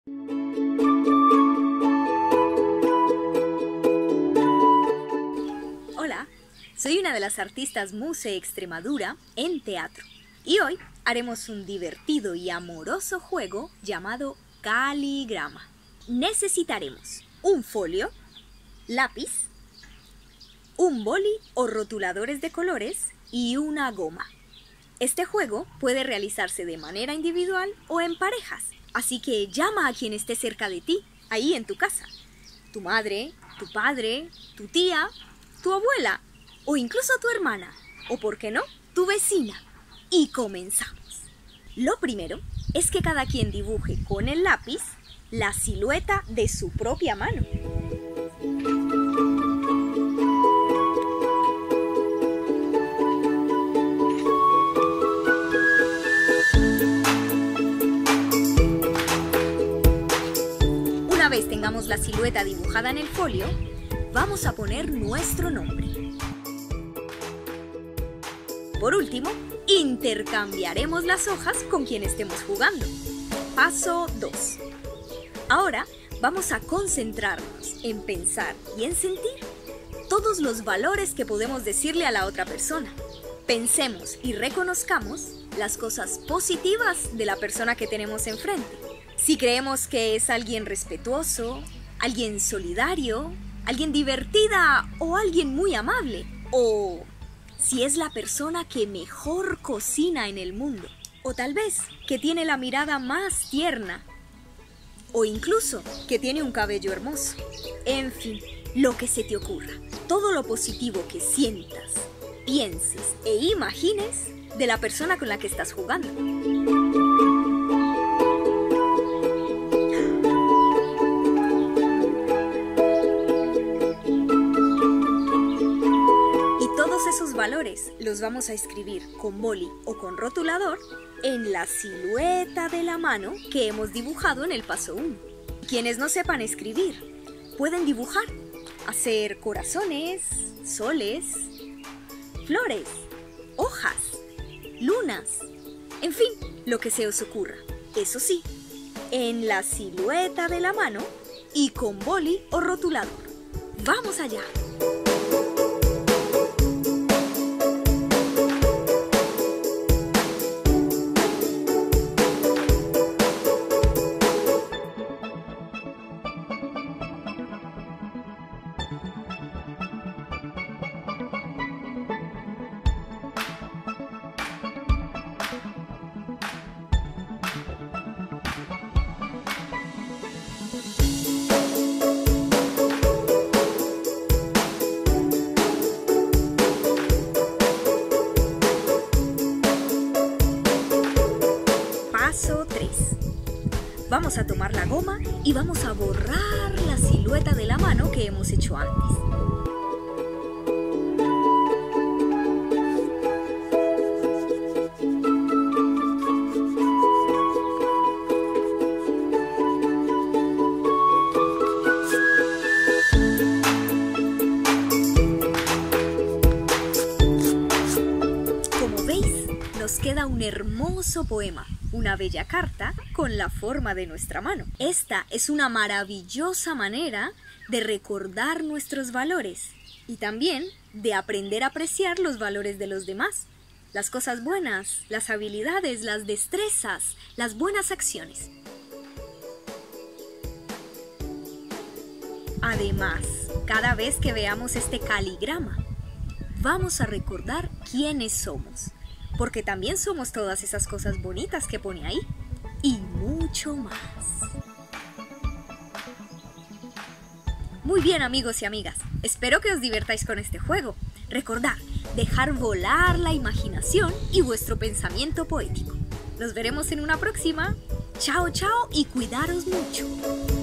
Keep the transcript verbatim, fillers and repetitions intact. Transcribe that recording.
Hola, soy una de las artistas Muse Extremadura en teatro y hoy haremos un divertido y amoroso juego llamado caligrama. Necesitaremos un folio, lápiz, un boli o rotuladores de colores y una goma. Este juego puede realizarse de manera individual o en parejas, así que llama a quien esté cerca de ti, ahí en tu casa. Tu madre, tu padre, tu tía, tu abuela o incluso tu hermana, o por qué no, tu vecina. Y comenzamos. Lo primero es que cada quien dibuje con el lápiz la silueta de su propia mano. Una vez tengamos la silueta dibujada en el folio, vamos a poner nuestro nombre. Por último, intercambiaremos las hojas con quien estemos jugando. Paso dos. Ahora vamos a concentrarnos en pensar y en sentir todos los valores que podemos decirle a la otra persona. Pensemos y reconozcamos las cosas positivas de la persona que tenemos enfrente. Si creemos que es alguien respetuoso, alguien solidario, alguien divertida o alguien muy amable, o si es la persona que mejor cocina en el mundo, o tal vez que tiene la mirada más tierna, o incluso que tiene un cabello hermoso. En fin, lo que se te ocurra, todo lo positivo que sientas, pienses e imagines de la persona con la que estás jugando. Esos valores los vamos a escribir con boli o con rotulador en la silueta de la mano que hemos dibujado en el paso uno. Quienes no sepan escribir pueden dibujar, hacer corazones, soles, flores, hojas, lunas, en fin, lo que se os ocurra. Eso sí, en la silueta de la mano y con boli o rotulador. ¡Vamos allá! Paso tres. Vamos a tomar la goma y vamos a borrar la silueta de la mano que hemos hecho antes. Como veis, nos queda un hermoso poema, una bella carta con la forma de nuestra mano. Esta es una maravillosa manera de recordar nuestros valores y también de aprender a apreciar los valores de los demás, las cosas buenas, las habilidades, las destrezas, las buenas acciones. Además, cada vez que veamos este caligrama, vamos a recordar quiénes somos, porque también somos todas esas cosas bonitas que pone ahí, y mucho más. Muy bien, amigos y amigas, espero que os divirtáis con este juego. Recordad, dejar volar la imaginación y vuestro pensamiento poético. Nos veremos en una próxima. Chao, chao y cuidaros mucho.